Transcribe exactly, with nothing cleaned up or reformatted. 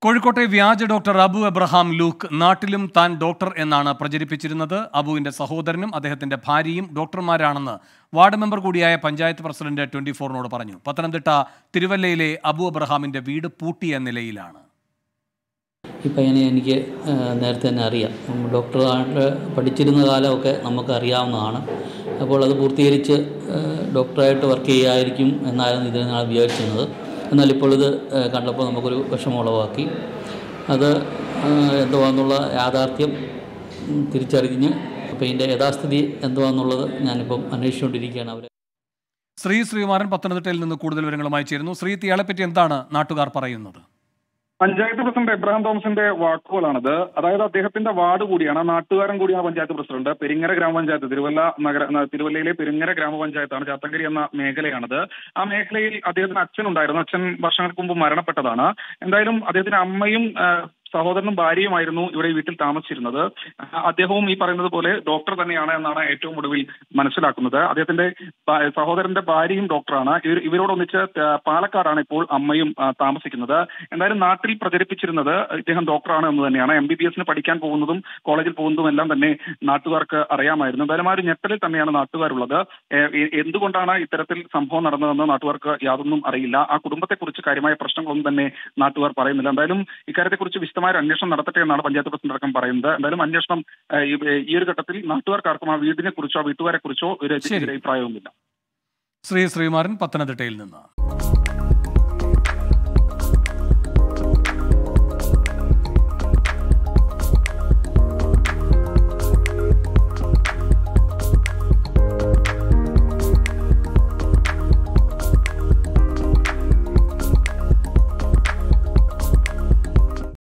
കോഴിക്കോട്ടെ വ്യാജ doctor Abu Abraham Luke നാട്ടിലും താൻ ഡോക്ടർ എന്നാണ് പ്രചരിപ്പിച്ചിരുന്നത്. അബുവിന്റെ സഹോദരനും അദ്ദേഹത്തിന്റെ ഭാര്യയും ഡോക്ടർമാരാണെന്ന് വാർഡ് മെമ്പർ കൂടിയായ പഞ്ചായത്ത് പ്രസിഡന്റ് ട്വന്റി ഫോറിനോട് പറഞ്ഞു. പത്തനംതിട്ട തിരുവല്ലയിലെ അബു എബ്രഹാമിന്റെ വീട് പൂട്ടിയ നിലയിലാണ്. ഈ പയ്യനെ എനിക്ക് നേരത്തെ തന്നെ അറിയാം. ഡോക്ടറായിട്ട് പഠിച്ചിരുന്ന കാലമൊക്കെ നമുക്ക് അറിയാവുന്നതാണ്. അപ്പോൾ അത് പൂർത്തീകരിച്ച് ഡോക്ടറായിട്ട് വർക്ക് ചെയ്യുമായിരിക്കും എന്നായിരുന്നു ഇതിൽ ഞാൻ വിചാരിച്ചിരുന്നത്. എന്നാൽ ഇപ്പോൾ ഇത് കണ്ടപ്പോൾ നമുക്കൊരു വിഷമമുളവാക്കി. അത് എന്തുവാന്നുള്ള യാഥാർത്ഥ്യം തിരിച്ചറിഞ്ഞ് അപ്പോൾ ഇതിൻ്റെ യഥാസ്ഥിതി എന്തുവാന്നുള്ളത് ഞാനിപ്പം അന്വേഷിച്ചുകൊണ്ടിരിക്കുകയാണ്. അവർ ശ്രീ ശ്രീകുമാരൻ പത്തനംതിട്ടയിൽ നിന്ന് കൂടുതൽ വിവരങ്ങളുമായി ചേരുന്നു. ശ്രീ, ഇയാളെപ്പറ്റി എന്താണ് നാട്ടുകാർ പറയുന്നത്? പഞ്ചായത്ത് പ്രസിഡന്റ് എബ്രഹാം തോമസിന്റെ വാക്കുകളാണത്. അതായത് അദ്ദേഹത്തിന്റെ വാർഡ് കൂടിയാണ്, നാട്ടുകാരൻ കൂടിയാണ് പഞ്ചായത്ത് പ്രസിഡന്റ്. പെരിങ്ങര ഗ്രാമപഞ്ചായത്ത്, തിരുവല്ല നഗര തിരുവല്ലയിലെ പെരിങ്ങര ഗ്രാമപഞ്ചായത്താണ്, ചാത്തങ്കരി എന്ന മേഖലയാണത്. ആ മേഖലയിൽ അദ്ദേഹത്തിന് അച്ഛനുണ്ടായിരുന്നു. അച്ഛൻ വർഷങ്ങൾക്ക് മുമ്പ് മരണപ്പെട്ടതാണ്. എന്തായാലും അദ്ദേഹത്തിന്റെ അമ്മയും സഹോദരനും ഭാര്യയുമായിരുന്നു ഇവിടെ വീട്ടിൽ താമസിച്ചിരുന്നത്. അദ്ദേഹവും ഈ പറയുന്നത് പോലെ ഡോക്ടർ തന്നെയാണ് എന്നാണ് ഏറ്റവും ഒടുവിൽ മനസ്സിലാക്കുന്നത്. അദ്ദേഹത്തിന്റെ സഹോദരന്റെ ഭാര്യയും ഡോക്ടറാണ്. ഇവരോടൊന്നിച്ച് പാലക്കാടാണ് ഇപ്പോൾ അമ്മയും താമസിക്കുന്നത്. എന്തായാലും നാട്ടിൽ പ്രചരിപ്പിച്ചിരുന്നത് ഇദ്ദേഹം ഡോക്ടറാണ് എന്ന് തന്നെയാണ്. എം ബി ബി എസിന് പഠിക്കാൻ പോകുന്നതും കോളേജിൽ പോകുന്നതും എല്ലാം തന്നെ നാട്ടുകാർക്ക് അറിയാമായിരുന്നു. എന്തായാലും ആ ഒരു ഞെട്ടലിൽ തന്നെയാണ് നാട്ടുകാരുള്ളത്. എന്തുകൊണ്ടാണ് ഇത്തരത്തിൽ സംഭവം നടന്നതെന്ന് നാട്ടുകാർക്ക് യാതൊന്നും അറിയില്ല. ആ കുടുംബത്തെക്കുറിച്ച് കാര്യമായ പ്രശ്നങ്ങളൊന്നും തന്നെ നാട്ടുകാർ പറയുന്നില്ല. എന്തായാലും ഇക്കാര്യത്തെക്കുറിച്ച് വിശദമായ അന്വേഷണം നടത്തട്ടെ എന്നാണ് പഞ്ചായത്ത് പ്രസിഡന്റ് അടക്കം പറയുന്നത്. എന്തായാലും അന്വേഷണം ഈ ഒരു ഘട്ടത്തിൽ നാട്ടുകാർക്കാർക്കും ആ വീടിനെ കുറിച്ചോ വീട്ടുകാരെ കുറിച്ചോ ഒരു അഭിപ്രായവുമില്ല. ശ്രീ ശ്രീകുമാരൻ പത്തനംതിട്ടയിൽ നിന്ന്.